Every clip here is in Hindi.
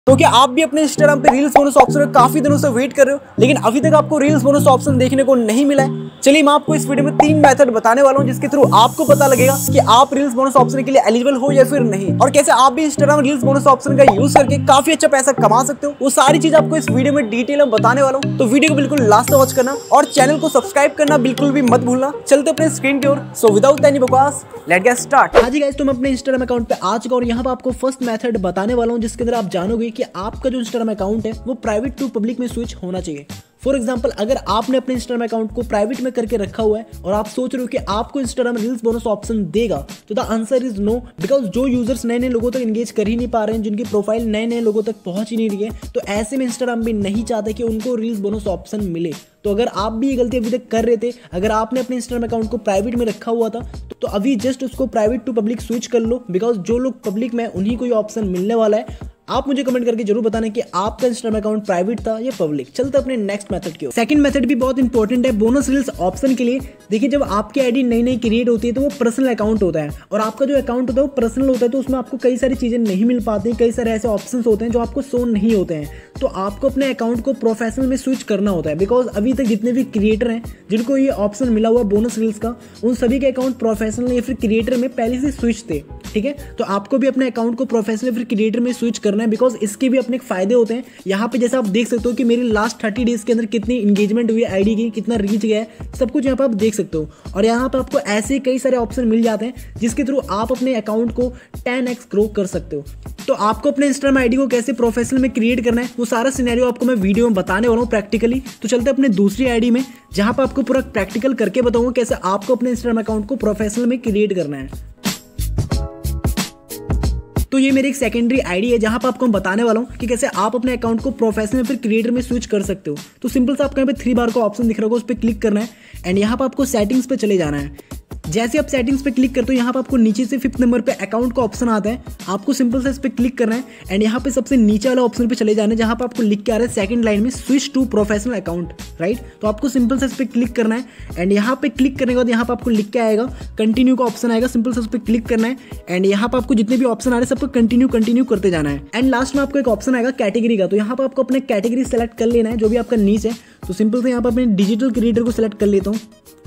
तो क्या आप भी अपने इंस्टाग्राम पे रील्स बोनस ऑप्शन का काफी दिनों से वेट कर रहे हो लेकिन अभी तक आपको रील्स बोनस ऑप्शन देखने को नहीं मिला है? चलिए मैं आपको इस वीडियो में 3 मेथड बताने वाला हूं जिसके थ्रू आपको पता लगेगा कि आप रील्स बोनस ऑप्शन के लिए एलिजिबल हो या फिर नहीं, और कैसे आप भी इंस्टाग्राम रील्स बोनस ऑप्शन का यूज करके काफी अच्छा पैसा कमा सकते हो। वो सारी चीज आपको इस वीडियो में डिटेल में बताने वाला हूँ, तो वीडियो को बिल्कुल लास्ट तक वॉच करना और चैनल को सब्सक्राइब करना बिल्कुल भी मत भूलना। चलते अपने स्क्रीन की ओर। सो विदाउट एनी बकवास लेट्स गेट स्टार्ट। हाँ जी गाइस, तो मैं अपने इंस्टाग्राम अकाउंट पे आ चुका हूं और यहाँ पे आपको फर्स्ट मेथड बताने वाला हूँ जिसके अंदर आप जानोगे कि आपका जो इंस्टाग्राम अकाउंट है वो प्राइवेट टू पब्लिक में स्विच होना चाहिए। फॉर एग्जाम्पल, अगर आपने अपने इंस्टाग्राम अकाउंट को प्राइवेट में करके रखा हुआ है और आप सोच रहे हो कि आपको इंस्टाग्राम रील्स बोनस ऑप्शन देगा, तो the answer is no, because जो यूजर्स नए नए लोगों तक एंगेज कर ही नहीं पा रहे हैं, जिनकी प्रोफाइल नए नए लोगों तक पहुंच ही नहीं रही है, तो ऐसे में इंस्टाग्राम भी नहीं चाहते कि उनको रील्स बोनस ऑप्शन मिले। तो अगर आप भी ये गलती अभी तक कर रहे थे, अगर आपने अपने इंस्टाग्राम अकाउंट को प्राइवेट में रखा हुआ था, तो अभी जस्ट उसको प्राइवेट टू पब्लिक स्विच कर लो, बिकॉज जो लोग पब्लिक में उन्हीं को ये ऑप्शन मिलने वाला है। आप मुझे कमेंट करके जरूर बताना कि आपका इंस्टाग्राम अकाउंट प्राइवेट था या पब्लिक। चलते अपने नेक्स्ट मेथड की ओर। सेकंड मेथड भी बहुत इंपॉर्टेंट है बोनस रील्स ऑप्शन के लिए। देखिए, जब आपकी आईडी नई नई क्रिएट होती है तो वो पर्सनल अकाउंट होता है, और आपका जो अकाउंट होता है वो पर्सनल होता है, तो उसमें आपको कई सारी चीजें नहीं मिल पाती हैं, कई सारे ऐसे ऑप्शंस होते हैं जो आपको शो नहीं होते हैं। तो आपको अपने अकाउंट को प्रोफेशनल में स्विच करना होता है, बिकॉज अभी तक जितने भी क्रिएटर हैं जिनको ये ऑप्शन मिला हुआ बोनस रील्स का, उन सभी के अकाउंट प्रोफेशनल या फिर क्रिएटर में पहले से स्विच थे। ठीक है, तो आपको भी अपने अकाउंट को प्रोफेशनल या फिर क्रिएटर में स्विच करना है, बिकॉज इसके भी अपने फायदे होते हैं। यहाँ पे जैसे आप देख सकते हो कि मेरी लास्ट 30 डेज के अंदर कितनी इंगेजमेंट हुई है आईडी की, कितना रीच गया है, सब कुछ यहाँ पे आप देख सकते हो। और यहाँ पे आपको ऐसे कई सारे ऑप्शन मिल जाते हैं जिसके थ्रू आप अपने अकाउंट को 10x ग्रो कर सकते हो। तो आपको अपने इंस्टाग्राम आईडी को कैसे प्रोफेशनल में क्रिएट करना है, वो सारा सिनेरियो आपको मैं वीडियो में बताने वाला हूँ प्रैक्टिकली। तो चलते अपने दूसरी आईडी में, जहां पर आपको पूरा प्रैक्टिकल करके बताऊंगा कैसे आपको अपने इंस्टाग्राम अकाउंट को प्रोफेशनल में क्रिएट करना है। तो ये मेरी एक सेकेंडरी आईडी है जहां पर आपको मैं बताने वाला हूं कि कैसे आप अपने अकाउंट को प्रोफेशनल फिर क्रिएटर में स्विच कर सकते हो। तो सिंपल सा आपको यहाँ पे 3 बार का ऑप्शन दिख रहा होगा, उस पर क्लिक करना है एंड यहाँ पर आपको सेटिंग्स पे चले जाना है। जैसे आप सेटिंग्स पे क्लिक करते हो, यहाँ पे आपको नीचे से 5th नंबर पे अकाउंट का ऑप्शन आता है, आपको सिंपल से इस पे क्लिक करना है एंड यहाँ पे सबसे नीचे वाला ऑप्शन पे चले जाना है जहाँ पे आपको लिख के आ रहा है सेकंड लाइन में switch to professional account, right. तो आपको सिंपल से इस पे क्लिक करना है एंड यहाँ पे क्लिक करने के बाद यहाँ पे आपको लिख के आएगा कंटिन्यू का ऑप्शन आएगा, सिंपल से उस पर क्लिक करना है एंड यहाँ पे आपको जितने भी ऑप्शन आ रहे हैं सबको कंटिन्यू करते जाना है। एंड लास्ट में आपको एक ऑप्शन आएगा कैटेगरी का, तो यहाँ पे आपको अपने कैटेगरी सेलेक्ट कर लेना है जो भी आपका नीच है। तो सिंपल से यहाँ पे अपने डिजिटल क्रिएटर को सिलेक्ट कर लेता हूँ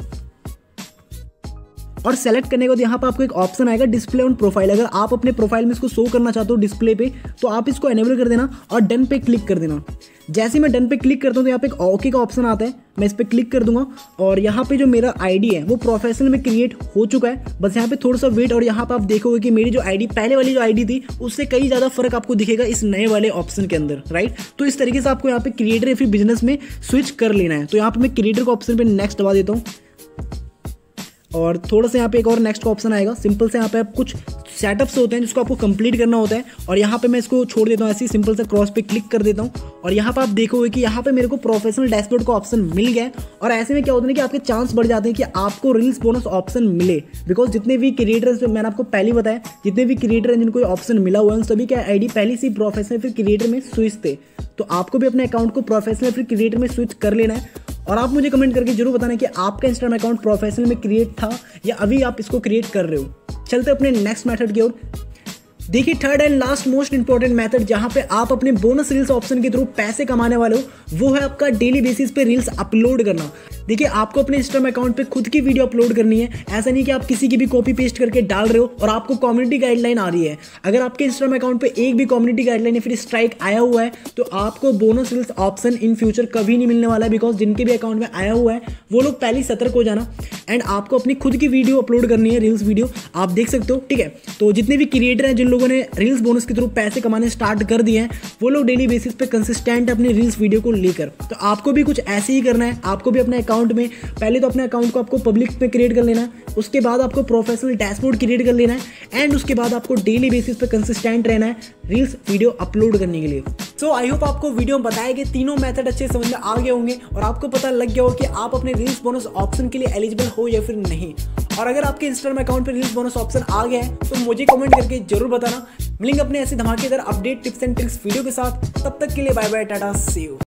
और सेलेक्ट करने के बाद यहाँ पर आपको एक ऑप्शन आएगा डिस्प्ले ऑन प्रोफाइल। अगर आप अपने प्रोफाइल में इसको शो करना चाहते हो डिस्प्ले पे, तो आप इसको एनेबल कर देना और डन पे क्लिक कर देना। जैसे मैं डन पे क्लिक करता हूँ तो यहाँ पे एक ओके का ऑप्शन आता है, मैं इस पर क्लिक कर दूंगा और यहाँ पे जो मेरा आईडी है वो प्रोफेशनल में क्रिएट हो चुका है। बस यहाँ पे थोड़ा सा वेट, और यहाँ पे आप देखोगे कि मेरी जो आईडी पहले वाली जो आईडी थी उससे कई ज़्यादा फर्क आपको दिखेगा इस नए वाले ऑप्शन के अंदर, राइट। तो इस तरीके से आपको यहाँ पे क्रिएटर या फिर बिजनेस में स्विच कर लेना है। तो यहाँ पे मैं क्रिएटर का ऑप्शन पे नेक्स्ट दबा देता हूँ और थोड़ा सा यहाँ पे एक और नेक्स्ट का ऑप्शन आएगा। सिंपल से यहाँ पे आप कुछ सेटअप्स होते हैं जिसको आपको कंप्लीट करना होता है, और यहाँ पे मैं इसको छोड़ देता हूँ ऐसे ही, सिंपल से क्रॉस पे क्लिक कर देता हूँ और यहाँ पे आप देखोगे कि यहाँ पे मेरे को प्रोफेशनल डैशबोर्ड का ऑप्शन मिल गया है। और ऐसे में क्या होता है कि आपके चांस बढ़ जाते हैं कि आपको रील्स बोनस ऑप्शन मिले, बिकॉज जितने भी क्रिएटर्स, मैंने आपको पहले बताया, जितने भी क्रिएटर हैं जिनको ऑप्शन मिला हुआ है उन सभी के आईडी पहले से प्रोफेशनल फिर क्रिएटर में स्विच थे। तो आपको भी अपने अकाउंट को प्रोफेशनल फिर क्रिएटर में स्विच कर लेना है, और आप मुझे कमेंट करके जरूर बताना कि आपका इंस्टाग्राम अकाउंट प्रोफेशनल में क्रिएट था या अभी आप इसको क्रिएट कर रहे हो। चलते अपने नेक्स्ट मेथड की ओर। देखिए, third and last most important method जहां पे आप अपने बोनस रील्स ऑप्शन के थ्रू पैसे कमाने वाले हो, वो है आपका डेली बेसिस पे रील्स अपलोड करना। देखिए, आपको अपने इंस्टाग्राम अकाउंट पे खुद की वीडियो अपलोड करनी है। ऐसा नहीं कि आप किसी की भी कॉपी पेस्ट करके डाल रहे हो और आपको कम्युनिटी गाइडलाइन आ रही है। अगर आपके इंस्टाग्राम अकाउंट पे एक भी कम्युनिटी गाइडलाइन या फिर स्ट्राइक आया हुआ है तो आपको bonus reels option in future कभी नहीं मिलने वाला है, बिकॉज जिनके भी अकाउंट में आया हुआ है वो लोग पहले ही सतर्क हो जाना। एंड आपको अपनी खुद की वीडियो अपलोड करनी है, रील्स वीडियो, आप देख सकते हो, ठीक है। तो जितने भी क्रिएटर हैं जिन लोगों ने रील्स बोनस के थ्रू पैसे कमाने स्टार्ट कर दिए हैं, वो लोग डेली बेसिस पे कंसिस्टेंट अपनी रील्स वीडियो को लेकर, तो आपको भी कुछ ऐसे ही करना है। आपको भी अपने अकाउंट में पहले तो अपने अकाउंट को आपको पब्लिक में क्रिएट कर लेना है, उसके बाद आपको प्रोफेशनल डैशबोर्ड क्रिएट कर लेना है एंड उसके बाद आपको डेली बेसिस पे कंसिस्टेंट रहना है रील्स वीडियो अपलोड करने के लिए। सो आई होप आपको वीडियो में बताए गए तीनों मेथड अच्छे समझ में आ गए होंगे और आपको पता लग गया हो कि आप अपने रील्स बोनस ऑप्शन के लिए एलिजिबल हो या फिर नहीं। और अगर आपके इंस्टाग्राम अकाउंट पे रील्स बोनस ऑप्शन आ गया है तो मुझे कमेंट करके जरूर बताना। मिलेंगे अपने ऐसे धमाकेदार update tips and tricks video के साथ, तब तक के लिए बाय बाय, टाटा, सी यू।